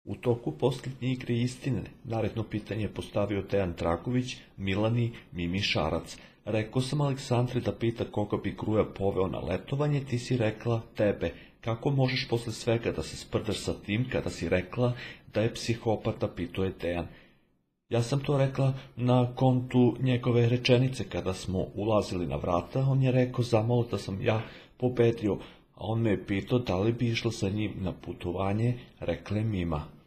U toku posljednje igre istine, naredno pitanje je postavio Dejan Dragović, Milani Mimi Šarac. Rekao sam Aleksandre da pita koga bi Gruja poveo na letovanje, ti si rekla tebe. Kako možeš posle svega da se sprdaš sa tim kada si rekla da je psihopata, pitao je Dejan. Ja sam to rekla na kontu njegove rečenice kada smo ulazili na vrata, on je rekao zamalo da sam ja pobedio, a on me je pitao da li bi išla sa njim na putovanje, rekla je Mima.